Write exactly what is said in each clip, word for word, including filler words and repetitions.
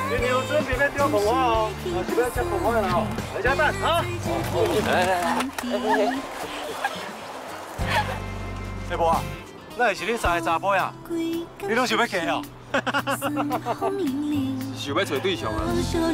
你有准备要钓凤花哦，啊，是要吃凤花的哦，来加蛋啊！哦，来来来，哎无啊，那也是恁三个查甫呀，你拢想要嫁哦？ 想要找对象啊！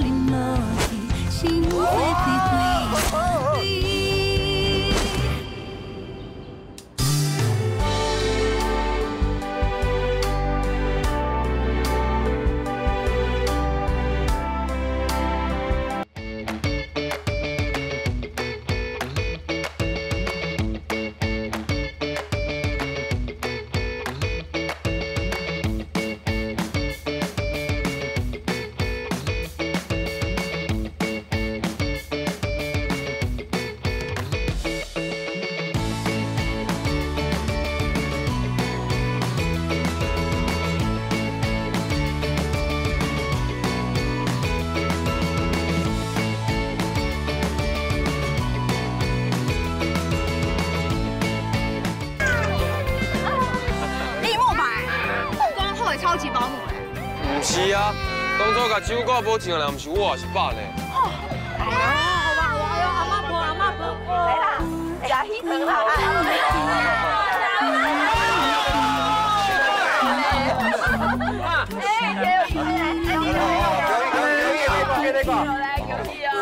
超级保姆嘞！ 唔是啊，当初甲酒馆保证的人唔是我，是爸呢。 哦，哎呀，好吧，好吧，哎呦，阿妈婆，阿妈婆，来啦，加鱼汤啦！哎，给我鱼来，给我给我，来给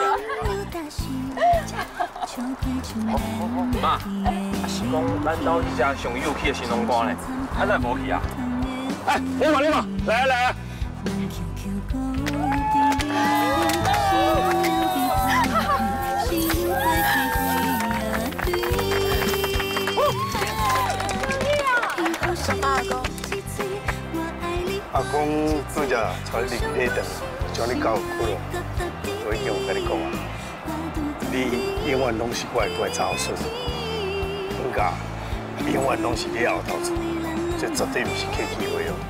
我。妈，啊是讲咱兜一只上有气的新郎官呢，啊咱无去啊？ 哎，你嘛你嘛，来啊来啊！ 阿公拄则带你礼堂，将你教苦了。我已经有跟你讲啊，你永远拢是我的乖查某孙，本家永远拢是你后头出。 这绝对不是客气话哦。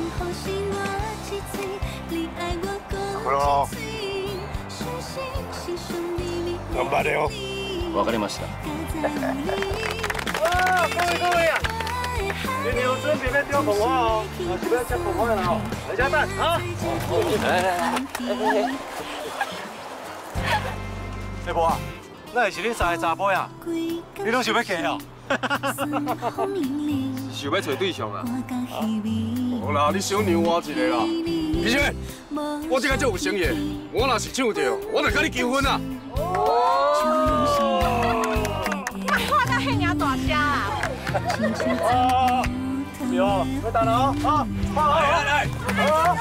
好了，頑張れよ。 わかりました。 哇，各位各位啊，你有准备要钓凤花哦，啊，是要吃凤花的哦，来加蛋啊！来来来，哎无啊，那也是恁三个查甫呀，你拢想要嫁哦？ 想要找对象啊！ 好啦，你小让我一个啦。而且，我这个足有诚意，我若是抢到，我就跟你求婚啊！ 啊，话到遐尔大声啊！ 哦，是哦，要等哦，好，好，来来，好。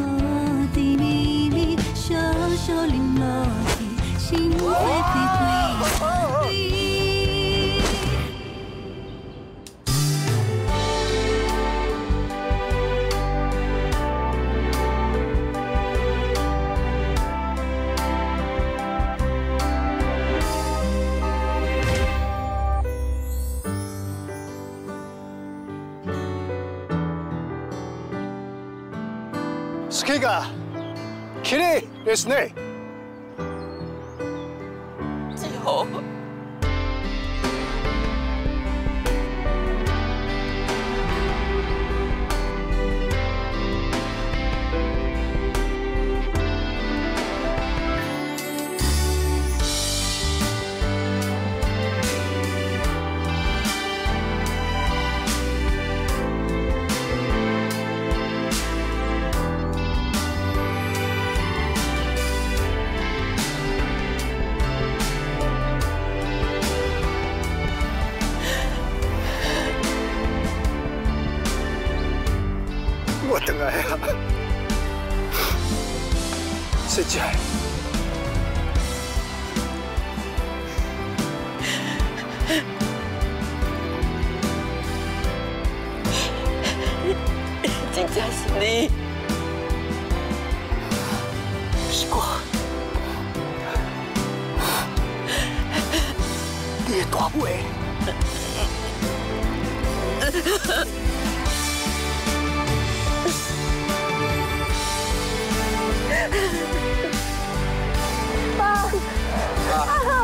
スキが綺麗ですね。 有。 我等来啊，谁家？ 真正是你， 是我，你的大妹。 爸，爸，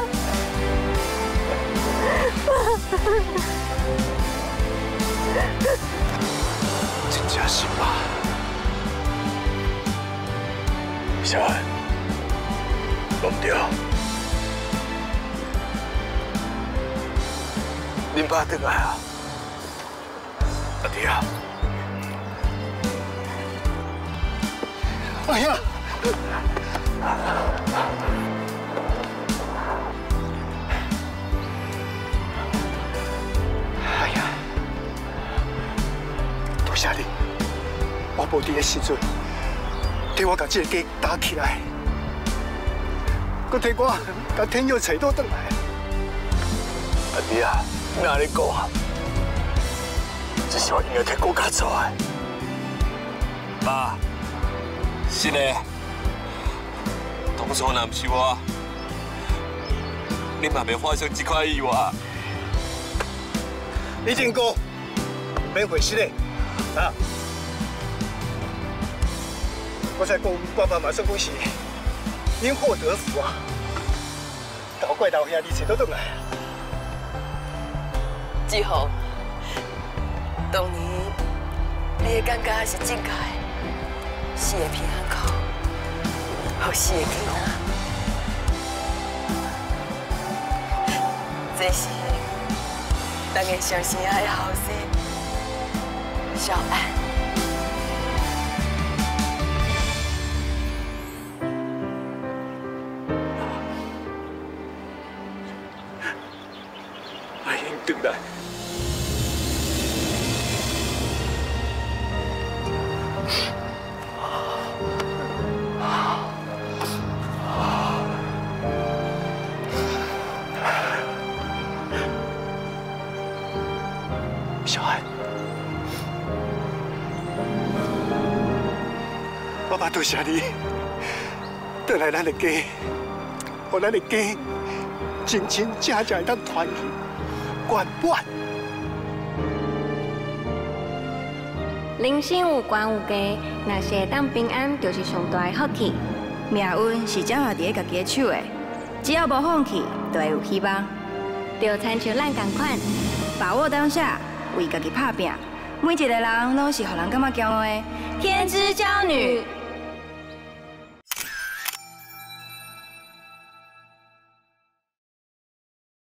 真正是爸。 小安，弄掉。恁爸回来啊？阿弟啊！哎呀！哎呀！多谢你，我无伫个时阵，替我把这个家打起来，佮替我把天佑找倒转来。阿弟啊，哪安尼讲啊？这是我应该替国家做的。爸，是嘞。当初若不是我，你嘛袂发生这块意外。李金哥，免回失嘞，啊！我在讲，爸爸马上讲是因祸得福啊！搞怪老兄弟找倒转来啊！ 志宏，当年你的感觉是正确的，死的平安口，好死的囡仔，这是咱的上心爱的后生小安。 阿英回来。小安，爸爸多谢你，回来咱的家，让咱的家真真正正当团圆圆满。 人生有悬有低，若是会当平安，就是上大的福气。 命运是掌握伫家己的手的，只要无放弃，就会有希望。 就亲像咱同款， 把握当下。为家己打拼，每一个人都是让人感觉骄傲的天之骄女。